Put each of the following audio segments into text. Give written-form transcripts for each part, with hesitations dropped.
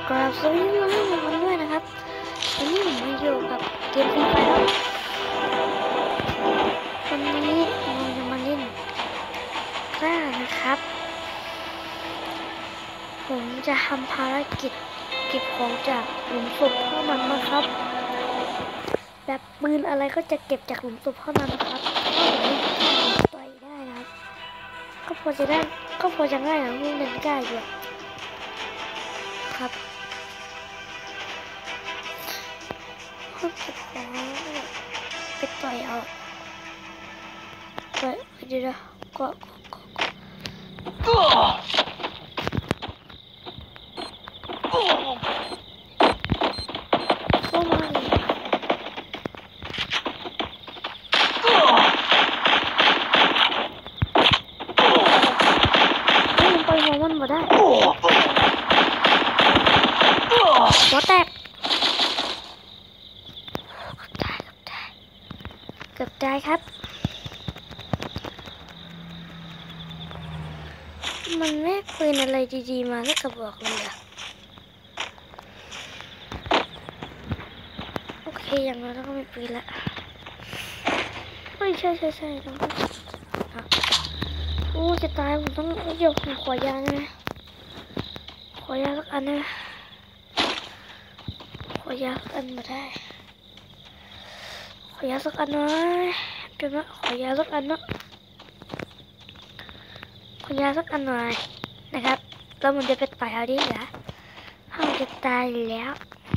กราบสวัสดีทุกคนด้วยนะครับวันนี้ผมมาอยู่กับเกมฟรีไฟร์วันนี้เราจะมาเล่นกล้านะครับผมจะทำภารกิจเก็บของจากหลุมศพเท่านั้นนะครับแบบปืนอะไรก็จะเก็บจากหลุมศพเท่านั้นนะครับปล่อยได้นะครับก็พอจะง่ายนะพวกเล่นกล้าอยู่ครับห้องเก็บของไปต่อยเอาไปเดี๋ยวก็เข้ามาเลยยังไปหัวมันบ่ได้หัวแตกเกือบตายครับมันแลกปืนอะไรดีๆมาแล้วกระบอกเลยอะโอเคอย่างน้อยเราก็มีปืนละเฮ้ยใช่ต้องโอ้จะตายผมต้องเดี๋ยวผมขอยานะขอยาสักอันนะขอยาสักอันมาได้ขอยาสักอันนะเดี๋ยวนะขอยาสักอันนะขอยาสักอันหน่อยนะครับแล้วมันจะไปต่อยเอาดิเหรอห้องจะตายแล้ว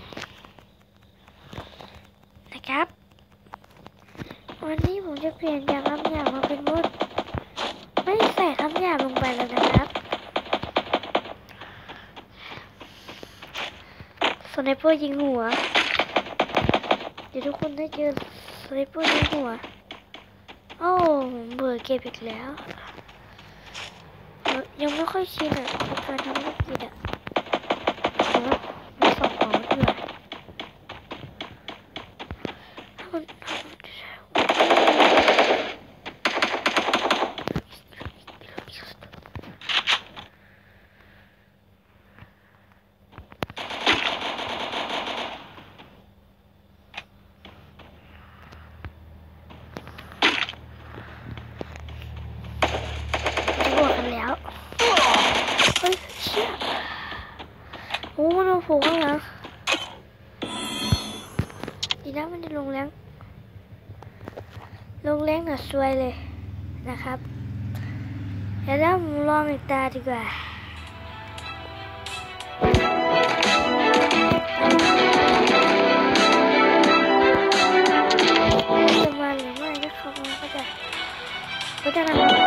นะครับวันนี้ผมจะเปลี่ยนจากคำหยาบมาเป็นมุดไม่ใส่คำหยาบลงไปแล้วนะครับสไนเปอร์ยิงหัวเดี๋ยวทุกคนได้เจอสไนเปอร์ยิงหัวโอ้เบื่อเก็บอีกแล้วยังไม่ค่อยชินอ่ะกับการทำธุรกิจอ่ะมีสองของด้วยเฮ้ยเชี่ยโอ้มันมาโผล่ข้างหลังดีนะมันจะลงแรงน่ะสวยเลยนะครับเดี๋ยวเราลองอีกตาดีกว่าจะมาหรือไม่นะครับมันก็จะนำ